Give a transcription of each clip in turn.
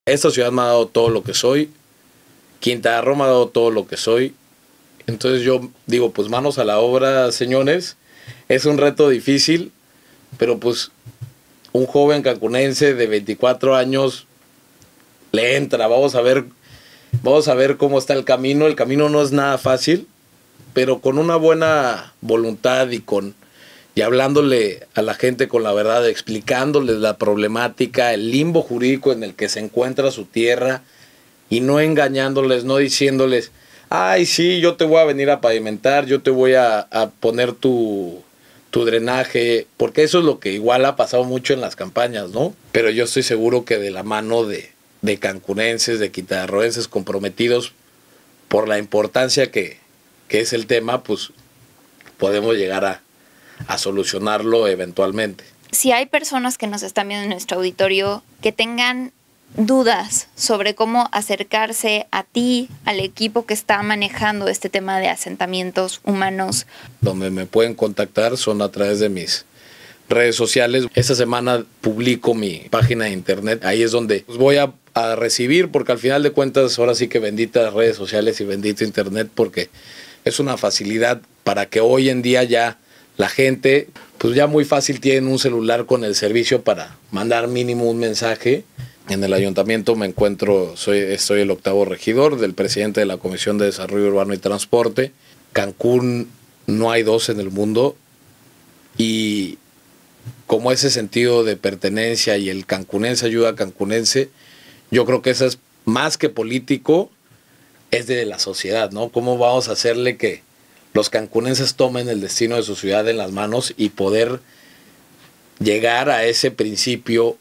Esta ciudad me ha dado todo lo que soy, Quintana Roo me ha dado todo lo que soy. Entonces yo digo, pues manos a la obra, señores. Es un reto difícil, pero pues un joven cancunense de 24 años le entra. Vamos a ver cómo está el camino. El camino no es nada fácil, pero con una buena voluntad y hablándole a la gente con la verdad, explicándoles la problemática, el limbo jurídico en el que se encuentra su tierra, y no engañándoles, no diciéndoles, ay, sí, yo te voy a venir a pavimentar, yo te voy a poner tu drenaje, porque eso es lo que igual ha pasado mucho en las campañas, ¿no? Pero yo estoy seguro que de la mano de cancunenses, de quintanarroenses comprometidos por la importancia que es el tema, pues podemos llegar a solucionarlo eventualmente. Si hay personas que nos están viendo en nuestro auditorio que tengan dudas sobre cómo acercarse a ti, al equipo que está manejando este tema de asentamientos humanos, donde me pueden contactar son a través de mis redes sociales. Esta semana publico mi página de internet, ahí es donde voy a recibir, porque al final de cuentas ahora sí que benditas redes sociales y bendito internet, porque es una facilidad para que hoy en día ya la gente, pues ya muy fácil tienen un celular con el servicio para mandar mínimo un mensaje. En el ayuntamiento me encuentro, soy el 8º regidor del presidente de la Comisión de Desarrollo Urbano y Transporte. Cancún no hay dos en el mundo, y como ese sentido de pertenencia y el cancunense ayuda a cancunense, yo creo que eso es más que político, es de la sociedad, ¿no? ¿Cómo vamos a hacerle que los cancunenses tomen el destino de su ciudad en las manos y poder llegar a ese principio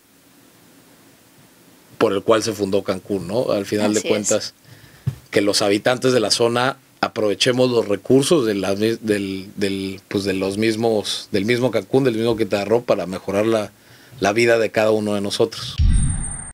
por el cual se fundó Cancún, ¿no? Al final de cuentas, que los habitantes de la zona aprovechemos los recursos del mismo Cancún, del mismo Quintana Roo, para mejorar la vida de cada uno de nosotros.